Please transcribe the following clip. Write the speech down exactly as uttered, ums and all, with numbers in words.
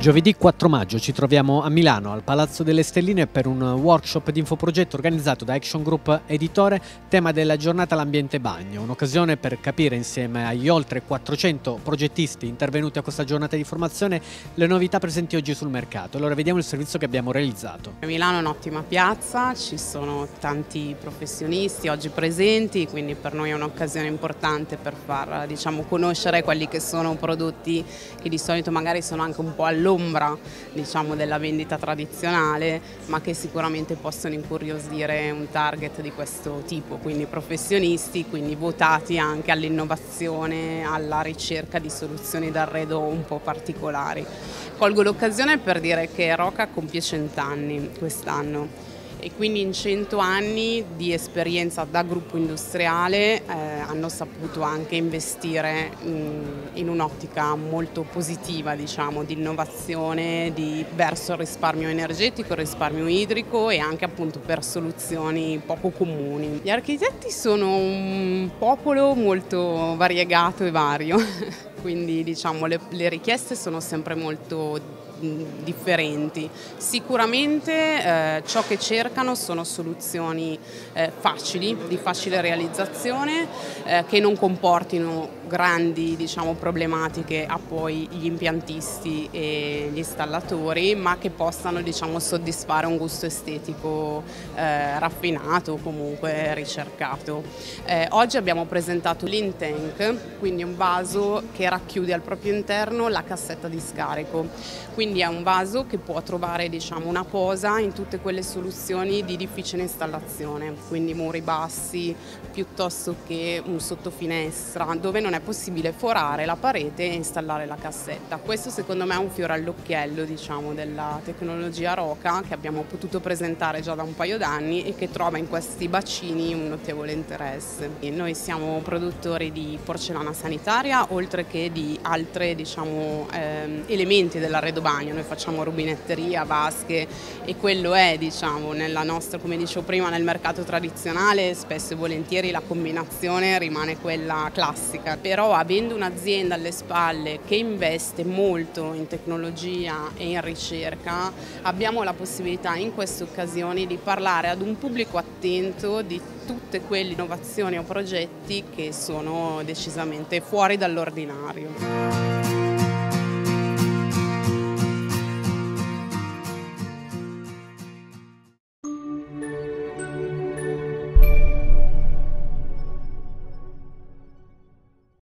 Giovedì quattro maggio ci troviamo a Milano, al Palazzo delle Stelline, per un workshop di infoprogetto organizzato da Action Group Editore, tema della giornata l'ambiente bagno, un'occasione per capire insieme agli oltre quattrocento progettisti intervenuti a questa giornata di formazione le novità presenti oggi sul mercato. Allora vediamo il servizio che abbiamo realizzato. Milano è un'ottima piazza, ci sono tanti professionisti oggi presenti, quindi per noi è un'occasione importante per far, diciamo, conoscere quelli che sono prodotti che di solito magari sono anche un po' all'ombra, diciamo, della vendita tradizionale, ma che sicuramente possono incuriosire un target di questo tipo, quindi professionisti, quindi votati anche all'innovazione, alla ricerca di soluzioni d'arredo un po' particolari. Colgo l'occasione per dire che Roca compie cent'anni quest'anno e quindi in cento anni di esperienza da gruppo industriale eh, hanno saputo anche investire in, in un'ottica molto positiva, diciamo, di innovazione di, verso il risparmio energetico, il risparmio idrico e anche appunto per soluzioni poco comuni. Gli architetti sono un popolo molto variegato e vario, quindi diciamo le, le richieste sono sempre molto differenti. Sicuramente eh, ciò che cercano sono soluzioni eh, facili, di facile realizzazione, eh, che non comportino grandi, diciamo, problematiche a poi gli impiantisti e gli installatori, ma che possano, diciamo, soddisfare un gusto estetico eh, raffinato, comunque ricercato. Eh, oggi abbiamo presentato l'Intank, quindi un vaso che racchiude al proprio interno la cassetta di scarico. Quindi è un vaso che può trovare, diciamo, una posa in tutte quelle soluzioni di difficile installazione, quindi muri bassi piuttosto che un sottofinestra, dove non è possibile forare la parete e installare la cassetta. Questo secondo me è un fiore all'occhiello, diciamo, della tecnologia Roca che abbiamo potuto presentare già da un paio d'anni e che trova in questi bacini un notevole interesse. E noi siamo produttori di porcellana sanitaria, oltre che di altre, diciamo, ehm, elementi dell'arredo bagno. Noi facciamo rubinetteria, vasche e quello è, diciamo, nella nostra, come dicevo prima, nel mercato tradizionale spesso e volentieri la combinazione rimane quella classica, però avendo un'azienda alle spalle che investe molto in tecnologia e in ricerca abbiamo la possibilità in queste occasioni di parlare ad un pubblico attento di tutte quelle innovazioni o progetti che sono decisamente fuori dall'ordinario.